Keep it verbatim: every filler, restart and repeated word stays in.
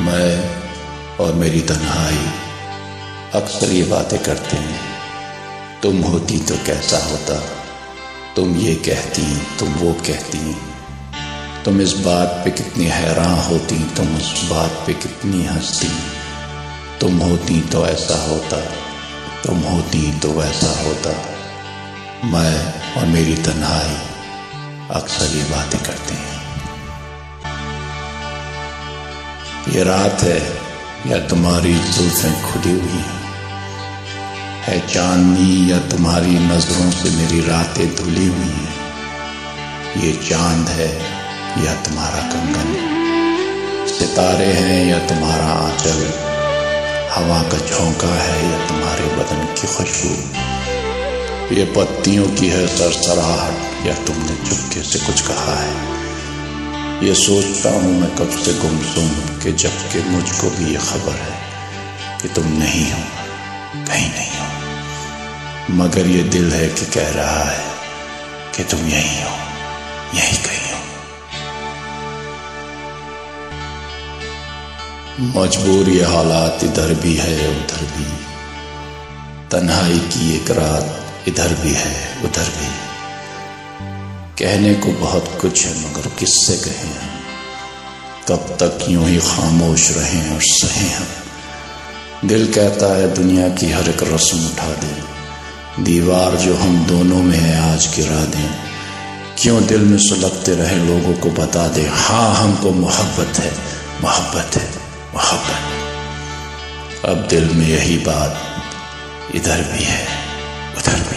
मैं और मेरी तन्हाई अक्सर ये बातें करते हैं। तुम होती तो कैसा होता, तुम ये कहती, तुम वो कहती, तुम इस बात पे कितनी हैरान होती, तुम उस बात पे कितनी हंसती। तुम होती तो ऐसा होता, तुम होती तो वैसा होता। मैं और मेरी तन्हाई अक्सर ये बातें करते हैं। ये रात है या तुम्हारी जुल्फें खुली हुई हैं, है चांदनी या तुम्हारी नजरों से मेरी रातें धुली हुई हैं। ये चांद है या तुम्हारा कंगन, सितारे हैं या तुम्हारा आंचल, हवा का झोंका है या तुम्हारे बदन की खुशबू, ये पत्तियों की है सरसराहट या तुमने चुपके से कुछ कहा है। ये सोचता हूँ मैं कब से गुमसुम कि जबकि मुझको भी ये खबर है कि तुम नहीं हो, कहीं नहीं हो, मगर ये दिल है कि कह रहा है कि तुम यहीं हो, यहीं कहीं हो। मजबूर ये हालात इधर भी है उधर भी, तन्हाई की एक रात इधर भी है उधर भी। कहने को बहुत कुछ है मगर किससे कहें हम, कब तक यूं ही खामोश रहें और सहें हम। दिल कहता है दुनिया की हर एक रस्म उठा दें, दीवार जो हम दोनों में है आज गिरा दें। क्यों दिल में सुलगते रहे लोगों को बता दें, हाँ हमको मोहब्बत है, मोहब्बत है, मोहब्बत। अब दिल में यही बात इधर भी है उधर भी।